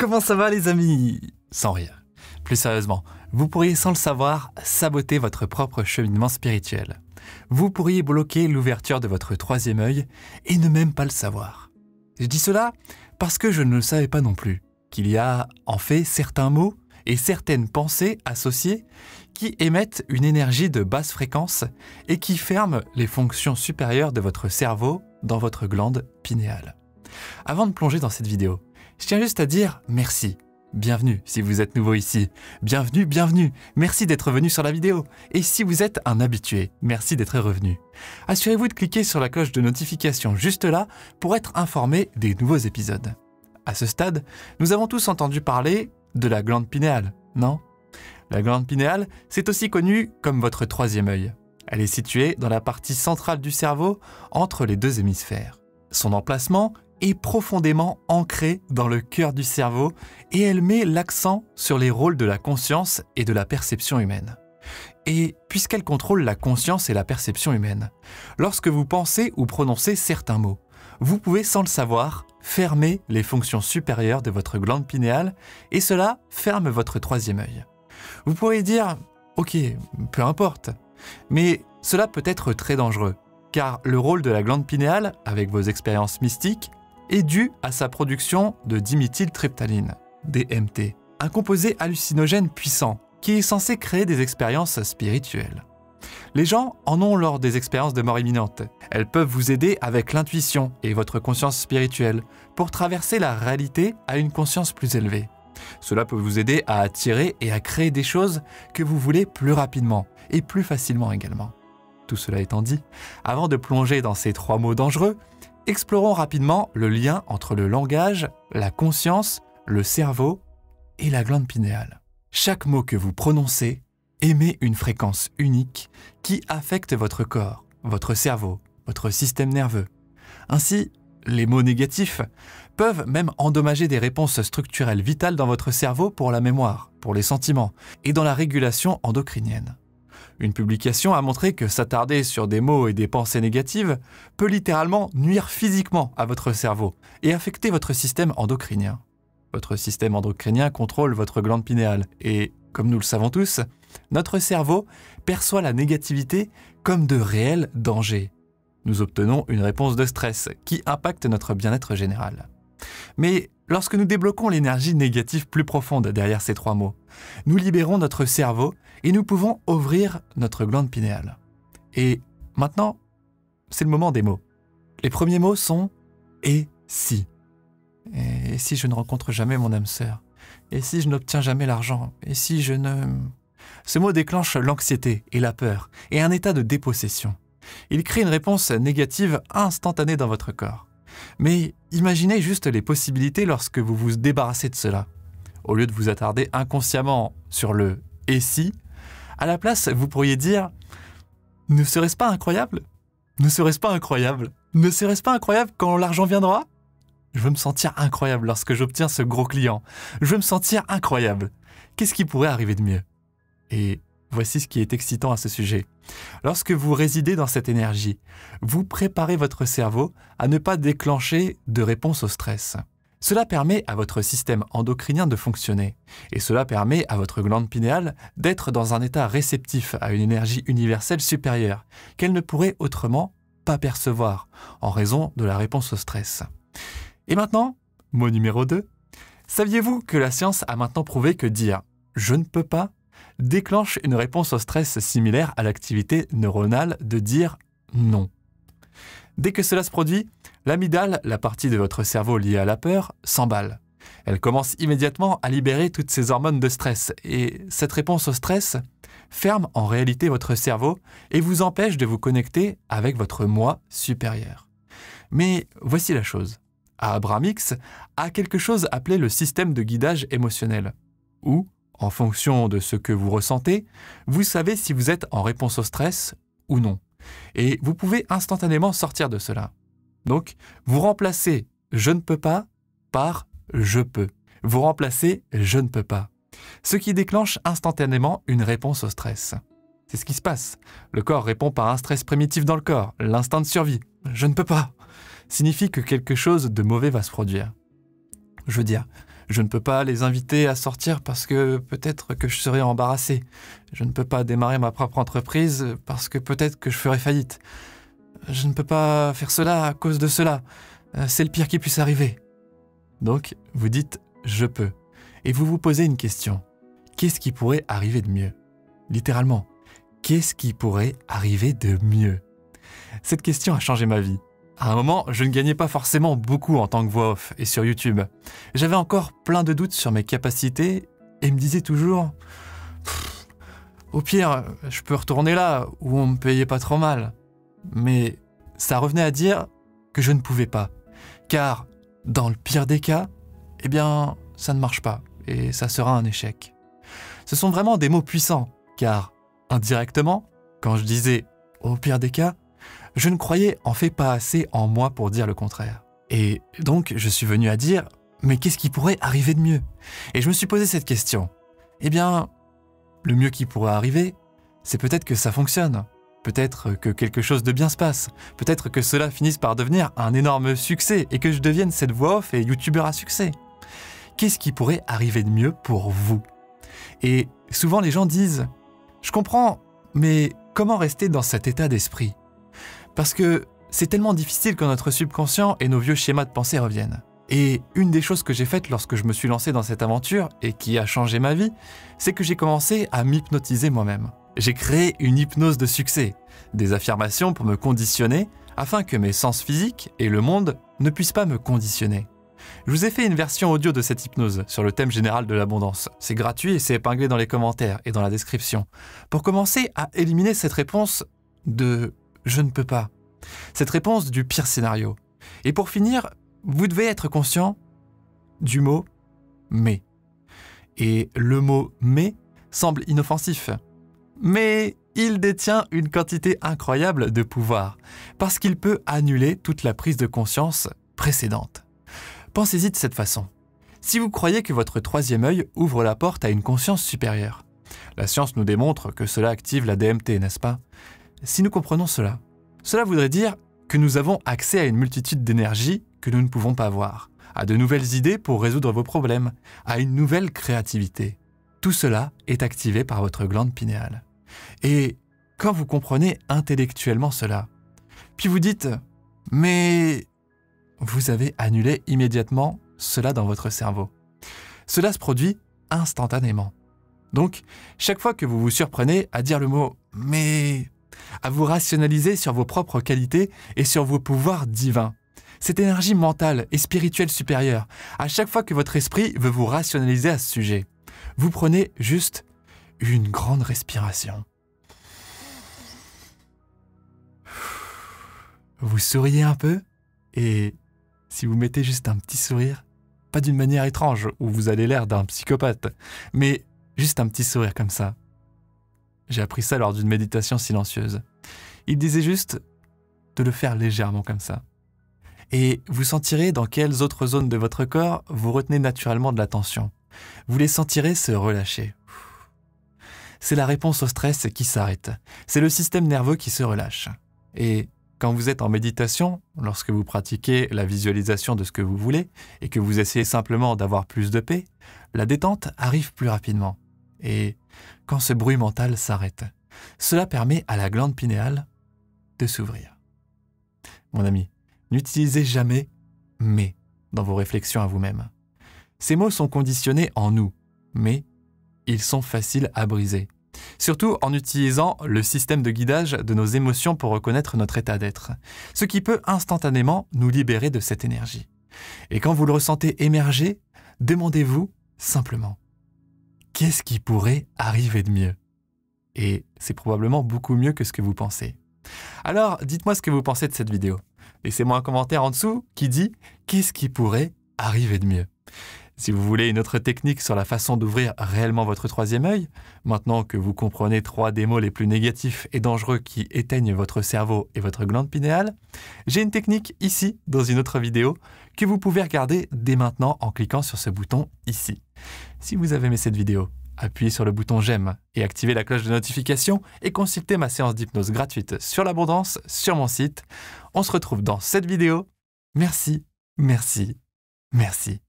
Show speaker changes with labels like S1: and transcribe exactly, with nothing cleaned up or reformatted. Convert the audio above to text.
S1: Comment ça va les amis? Sans rire. Plus sérieusement, vous pourriez sans le savoir saboter votre propre cheminement spirituel. Vous pourriez bloquer l'ouverture de votre troisième œil et ne même pas le savoir. Je dis cela parce que je ne le savais pas non plus, qu'il y a en fait certains mots et certaines pensées associées qui émettent une énergie de basse fréquence et qui ferment les fonctions supérieures de votre cerveau dans votre glande pinéale. Avant de plonger dans cette vidéo, je tiens juste à dire merci. Bienvenue si vous êtes nouveau ici. Bienvenue, bienvenue. Merci d'être venu sur la vidéo. Et si vous êtes un habitué, merci d'être revenu. Assurez-vous de cliquer sur la cloche de notification juste là pour être informé des nouveaux épisodes. À ce stade, nous avons tous entendu parler de la glande pinéale, non? La glande pinéale, c'est aussi connu comme votre troisième œil. Elle est située dans la partie centrale du cerveau, entre les deux hémisphères. Son emplacement est profondément ancrée dans le cœur du cerveau et elle met l'accent sur les rôles de la conscience et de la perception humaine. Et puisqu'elle contrôle la conscience et la perception humaine, lorsque vous pensez ou prononcez certains mots, vous pouvez sans le savoir fermer les fonctions supérieures de votre glande pinéale et cela ferme votre troisième œil. Vous pourriez dire « Ok, peu importe », mais cela peut être très dangereux car le rôle de la glande pinéale, avec vos expériences mystiques, est dû à sa production de diméthyltryptaline, D M T, un composé hallucinogène puissant qui est censé créer des expériences spirituelles. Les gens en ont lors des expériences de mort imminente. Elles peuvent vous aider avec l'intuition et votre conscience spirituelle pour traverser la réalité à une conscience plus élevée. Cela peut vous aider à attirer et à créer des choses que vous voulez plus rapidement et plus facilement également. Tout cela étant dit, avant de plonger dans ces trois mots dangereux, explorons rapidement le lien entre le langage, la conscience, le cerveau et la glande pinéale. Chaque mot que vous prononcez émet une fréquence unique qui affecte votre corps, votre cerveau, votre système nerveux. Ainsi, les mots négatifs peuvent même endommager des réponses structurelles vitales dans votre cerveau pour la mémoire, pour les sentiments et dans la régulation endocrinienne. Une publication a montré que s'attarder sur des mots et des pensées négatives peut littéralement nuire physiquement à votre cerveau et affecter votre système endocrinien. Votre système endocrinien contrôle votre glande pinéale et, comme nous le savons tous, notre cerveau perçoit la négativité comme de réels dangers. Nous obtenons une réponse de stress qui impacte notre bien-être général. Mais lorsque nous débloquons l'énergie négative plus profonde derrière ces trois mots, nous libérons notre cerveau et nous pouvons ouvrir notre glande pinéale. Et maintenant, c'est le moment des mots. Les premiers mots sont « et si ». Et si je ne rencontre jamais mon âme sœur? Et si je n'obtiens jamais l'argent? Et si je ne... Ce mot déclenche l'anxiété et la peur et un état de dépossession. Il crée une réponse négative instantanée dans votre corps. Mais imaginez juste les possibilités lorsque vous vous débarrassez de cela. Au lieu de vous attarder inconsciemment sur le « et si », à la place, vous pourriez dire « Ne serait-ce pas incroyable? Ne serait-ce pas incroyable? Ne serait-ce pas incroyable quand l'argent viendra? Je veux me sentir incroyable lorsque j'obtiens ce gros client. Je veux me sentir incroyable. Qu'est-ce qui pourrait arriver de mieux ?» Et voici ce qui est excitant à ce sujet. Lorsque vous résidez dans cette énergie, vous préparez votre cerveau à ne pas déclencher de réponse au stress. Cela permet à votre système endocrinien de fonctionner. Et cela permet à votre glande pinéale d'être dans un état réceptif à une énergie universelle supérieure qu'elle ne pourrait autrement pas percevoir en raison de la réponse au stress. Et maintenant, mot numéro deux. Saviez-vous que la science a maintenant prouvé que dire « je ne peux pas » déclenche une réponse au stress similaire à l'activité neuronale de dire « non ». Dès que cela se produit, l'amygdale, la partie de votre cerveau liée à la peur, s'emballe. Elle commence immédiatement à libérer toutes ces hormones de stress et cette réponse au stress ferme en réalité votre cerveau et vous empêche de vous connecter avec votre moi supérieur. Mais voici la chose. Abraham Hicks a quelque chose appelé le système de guidage émotionnel, où, en fonction de ce que vous ressentez, vous savez si vous êtes en réponse au stress ou non. Et vous pouvez instantanément sortir de cela. Donc, vous remplacez « je ne peux pas » par « je peux ». Vous remplacez « je ne peux pas », ce qui déclenche instantanément une réponse au stress. C'est ce qui se passe. Le corps répond par un stress primitif dans le corps, l'instinct de survie. « Je ne peux pas » signifie que quelque chose de mauvais va se produire. Je veux dire, Je ne peux pas les inviter à sortir parce que peut-être que je serai embarrassé. Je ne peux pas démarrer ma propre entreprise parce que peut-être que je ferai faillite. Je ne peux pas faire cela à cause de cela. C'est le pire qui puisse arriver. Donc, vous dites « je peux ». Et vous vous posez une question. Qu'est-ce qui pourrait arriver de mieux? Littéralement, qu'est-ce qui pourrait arriver de mieux? Cette question a changé ma vie. À un moment, je ne gagnais pas forcément beaucoup en tant que voix off et sur YouTube. J'avais encore plein de doutes sur mes capacités et me disais toujours « Au pire, je peux retourner là où on me payait pas trop mal. » Mais ça revenait à dire que je ne pouvais pas. Car, dans le pire des cas, eh bien, ça ne marche pas et ça sera un échec. Ce sont vraiment des mots puissants, car, indirectement, quand je disais « au pire des cas », je ne croyais en fait pas assez en moi pour dire le contraire. Et donc, je suis venu à dire « mais qu'est-ce qui pourrait arriver de mieux ?» Et je me suis posé cette question. Eh bien, le mieux qui pourrait arriver, c'est peut-être que ça fonctionne. Peut-être que quelque chose de bien se passe. Peut-être que cela finisse par devenir un énorme succès et que je devienne cette voix off et youtubeur à succès. Qu'est-ce qui pourrait arriver de mieux pour vous? Et souvent les gens disent « je comprends, mais comment rester dans cet état d'esprit ?» Parce que c'est tellement difficile quand notre subconscient et nos vieux schémas de pensée reviennent. Et une des choses que j'ai faites lorsque je me suis lancé dans cette aventure et qui a changé ma vie, c'est que j'ai commencé à m'hypnotiser moi-même. J'ai créé une hypnose de succès, des affirmations pour me conditionner afin que mes sens physiques et le monde ne puissent pas me conditionner. Je vous ai fait une version audio de cette hypnose sur le thème général de l'abondance. C'est gratuit et c'est épinglé dans les commentaires et dans la description. Pour commencer à éliminer cette réponse de « je ne peux pas », cette réponse du pire scénario. Et pour finir, vous devez être conscient du mot « mais ». Et le mot « mais » semble inoffensif. Mais il détient une quantité incroyable de pouvoir, parce qu'il peut annuler toute la prise de conscience précédente. Pensez-y de cette façon. Si vous croyez que votre troisième œil ouvre la porte à une conscience supérieure, la science nous démontre que cela active la D M T, n'est-ce pas? Si nous comprenons cela, cela voudrait dire que nous avons accès à une multitude d'énergies que nous ne pouvons pas voir, à de nouvelles idées pour résoudre vos problèmes, à une nouvelle créativité. Tout cela est activé par votre glande pinéale. Et quand vous comprenez intellectuellement cela, puis vous dites « mais » vous avez annulé immédiatement cela dans votre cerveau. Cela se produit instantanément. Donc, chaque fois que vous vous surprenez à dire le mot « mais », à vous rationaliser sur vos propres qualités et sur vos pouvoirs divins, cette énergie mentale et spirituelle supérieure, à chaque fois que votre esprit veut vous rationaliser à ce sujet, vous prenez juste une grande respiration. Vous souriez un peu et si vous mettez juste un petit sourire, pas d'une manière étrange où vous avez l'air d'un psychopathe, mais juste un petit sourire comme ça. J'ai appris ça lors d'une méditation silencieuse. Il disait juste de le faire légèrement comme ça. Et vous sentirez dans quelles autres zones de votre corps vous retenez naturellement de la tension. Vous les sentirez se relâcher. C'est la réponse au stress qui s'arrête. C'est le système nerveux qui se relâche. Et quand vous êtes en méditation, lorsque vous pratiquez la visualisation de ce que vous voulez et que vous essayez simplement d'avoir plus de paix, la détente arrive plus rapidement. Et quand ce bruit mental s'arrête, cela permet à la glande pinéale de s'ouvrir. Mon ami, n'utilisez jamais « mais » dans vos réflexions à vous-même. Ces mots sont conditionnés en nous, mais ils sont faciles à briser. Surtout en utilisant le système de guidage de nos émotions pour reconnaître notre état d'être, ce qui peut instantanément nous libérer de cette énergie. Et quand vous le ressentez émerger, demandez-vous simplement « qu'est-ce qui pourrait arriver de mieux ?» Et c'est probablement beaucoup mieux que ce que vous pensez. Alors, dites-moi ce que vous pensez de cette vidéo. Laissez-moi un commentaire en dessous qui dit « qu'est-ce qui pourrait arriver de mieux ?» Si vous voulez une autre technique sur la façon d'ouvrir réellement votre troisième œil, maintenant que vous comprenez trois des mots les plus négatifs et dangereux qui éteignent votre cerveau et votre glande pinéale, j'ai une technique ici, dans une autre vidéo, que vous pouvez regarder dès maintenant en cliquant sur ce bouton ici. Si vous avez aimé cette vidéo, appuyez sur le bouton j'aime et activez la cloche de notification et consultez ma séance d'hypnose gratuite sur l'abondance sur mon site. On se retrouve dans cette vidéo. Merci, merci, merci.